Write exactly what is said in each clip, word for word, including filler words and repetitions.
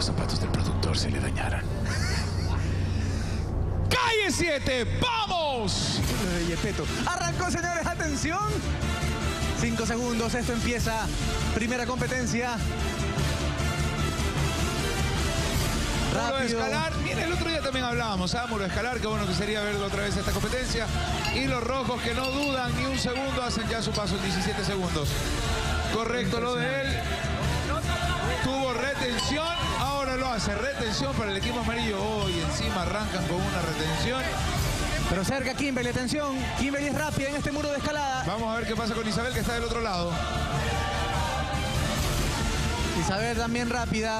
zapatos del productor se le dañaran. ¡Calle siete! ¡Vamos! De Yepeto. Arrancó, señores, atención. Cinco segundos, esto empieza. Primera competencia. Muro de escalar. Mira, el otro día también hablábamos, ¿ah? Muro de escalar, qué bueno que sería verlo otra vez esta competencia. Y los rojos que no dudan ni un segundo hacen ya su paso en diecisiete segundos. Correcto lo de él. Tuvo retención, ahora lo hace. Retención para el equipo amarillo. Hoy oh, encima arrancan con una retención. Pero cerca Kimberly, atención. Kimberly es rápida en este muro de escalada. Vamos a ver qué pasa con Isabel, que está del otro lado. Isabel también rápida.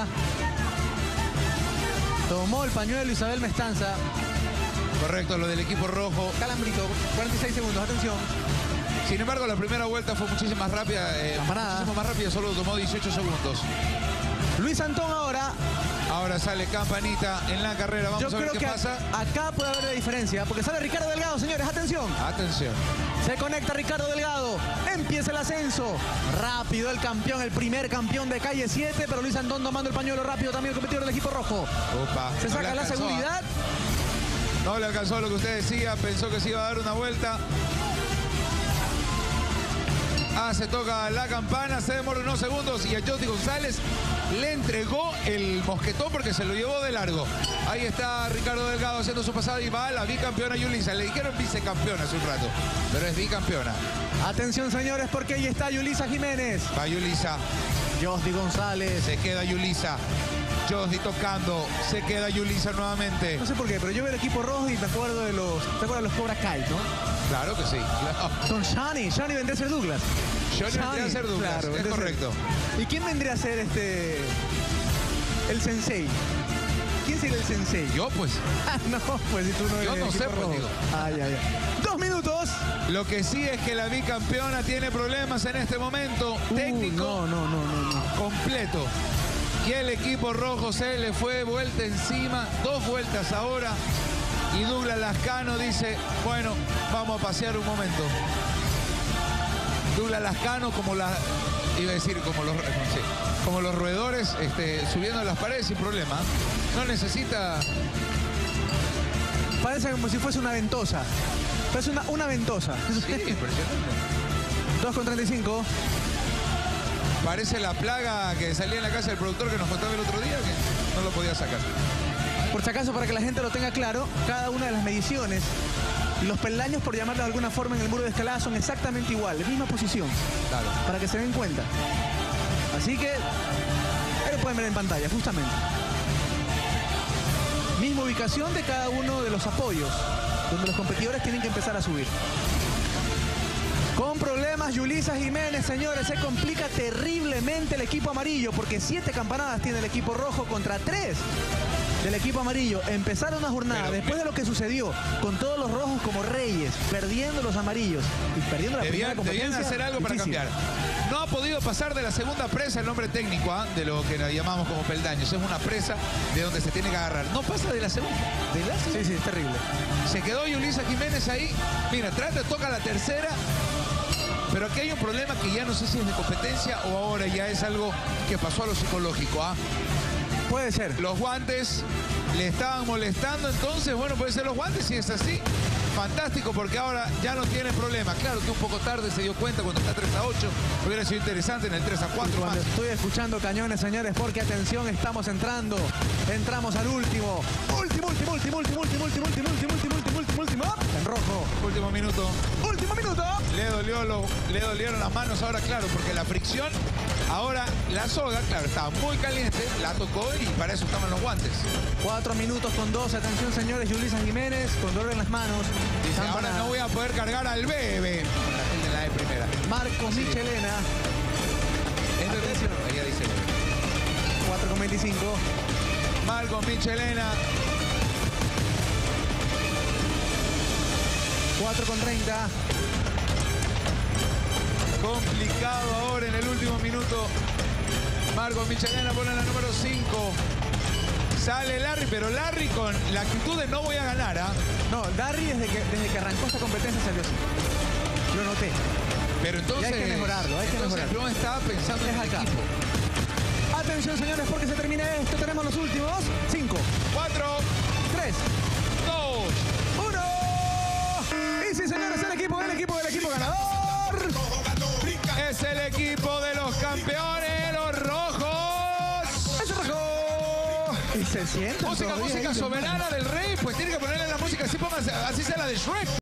Tomó el pañuelo Isabel Mestanza. Correcto, lo del equipo rojo. Calambrito, cuarenta y seis segundos, atención. Sin embargo, la primera vuelta fue muchísimo más rápida. Eh, muchísimo más rápida, solo tomó dieciocho segundos. Luis Antón ahora. Ahora sale Campanita en la carrera. Vamos Yo a ver creo qué que pasa. Acá puede haber la diferencia, porque sale Ricardo Delgado, señores, atención. Atención. Se conecta Ricardo Delgado. Empieza el ascenso. Rápido el campeón, el primer campeón de calle siete, pero Luis Antón tomando el pañuelo rápido también el competidor del equipo rojo. Opa, Se no saca la seguridad. No le alcanzó lo que usted decía, pensó que se iba a dar una vuelta. Ah, se toca la campana, se demora unos segundos y a Jody González le entregó el mosquetón porque se lo llevó de largo. Ahí está Ricardo Delgado haciendo su pasada y va a la bicampeona Yulisa. Le dijeron vicecampeona hace un rato, pero es bicampeona. Atención, señores, porque ahí está Yulisa Jiménez. Va Yulisa. Jody González. Se queda Yulisa. Jody tocando. Se queda Yulisa nuevamente. No sé por qué, pero yo veo el equipo rojo y me acuerdo de los... ¿Te acuerdas de los Cobra Kai, no? Claro que sí. Claro. Son Shani. Shani vendría a ser Douglas. Shani vendría a ser Douglas, claro, es correcto. Ser. ¿Y quién vendría a ser este... el sensei? ¿Quién sería el sensei? Yo, pues. Ah, no, pues si tú no eres Yo no sé, pues, digo. Ay, ay, ay. Dos minutos. Lo que sí es que la bicampeona tiene problemas en este momento. Uh, técnico. No, no, no, no, no. Completo. Y el equipo rojo se le fue vuelta encima. Dos vueltas ahora. Y Douglas Lascano dice, bueno, vamos a pasear un momento. Douglas Lascano como la... Iba a decir como los, no sé, como los roedores este, subiendo las paredes sin problema. No necesita... Parece como si fuese una ventosa. Parece una, una ventosa. Sí, impresionante. dos con treinta y cinco. Parece la plaga que salía en la casa del productor que nos contaba el otro día, que no lo podía sacar. Por si acaso, para que la gente lo tenga claro, cada una de las mediciones, los peldaños, por llamarlo de alguna forma, en el muro de escalada son exactamente igual, misma posición. Claro. Para que se den cuenta. Así que, ahí lo pueden ver en pantalla, justamente. Misma ubicación de cada uno de los apoyos, donde los competidores tienen que empezar a subir. Con problemas, Yulisa Jiménez, señores, se complica terriblemente el equipo amarillo, porque siete campanadas tiene el equipo rojo contra tres del equipo amarillo. Empezar una jornada, pero, después de lo que sucedió, con todos los rojos como reyes, perdiendo los amarillos y perdiendo la debían, primera competencia. Debían hacer algo difícil. para cambiar. No ha podido pasar de la segunda presa el nombre técnico, ¿eh? De lo que la llamamos como peldaños. Es una presa de donde se tiene que agarrar. No pasa de la segunda. ¿De la segunda? Sí, sí, es terrible. Se quedó Yulisa Jiménez ahí. Mira, trata, toca la tercera. Pero aquí hay un problema que ya no sé si es de competencia o ahora ya es algo que pasó a lo psicológico, ¿ah? ¿eh? Puede ser. Los guantes le estaban molestando, entonces, bueno, puede ser los guantes, si es así. Fantástico, porque ahora ya no tiene problema. Claro que un poco tarde se dio cuenta cuando está tres a ocho. Hubiera sido interesante en el tres a cuatro más. Estoy escuchando cañones, señores, porque atención, estamos entrando. Entramos al último. Último, último, último, último, último, último, último, último, último, último, último, último. En rojo. Último minuto. Último minuto. Le dolió lo, le dolieron las manos ahora, claro, porque la fricción, ahora la soga, claro, estaba muy caliente, la tocó y para eso estaban los guantes. Cuatro minutos con dos. Atención, señores, Yulisa Jiménez con dolor en las manos. Dice, ahora no voy a poder cargar al bebé. En la de primera. Marcos sí. Michelena. ¿Es bebé? Ella dice bebé. cuatro con veinticinco. Marcos Michelena. cuatro con treinta. Complicado ahora en el último minuto. Marcos Michelena pone la número cinco. Sale Larry, pero Larry con la actitud de no voy a ganar, ¿ah? ¿eh? No, Larry desde que, desde que arrancó esta competencia salió así. Lo noté. Pero entonces... Y hay que mejorarlo, hay que entonces mejorarlo. no estaba pensando es en el acá. equipo. atención, señores, porque se termina esto. Tenemos los últimos. cinco, cuatro, tres, dos, uno. Y sí, señores, el equipo, el equipo, el equipo ganador. Es el equipo de los campeones, los rojos. ¡Es rojo! Y se sienta. Música, música soberana del rey. Pues tiene que ponerle la música así, póngase, así sea la de Shrek.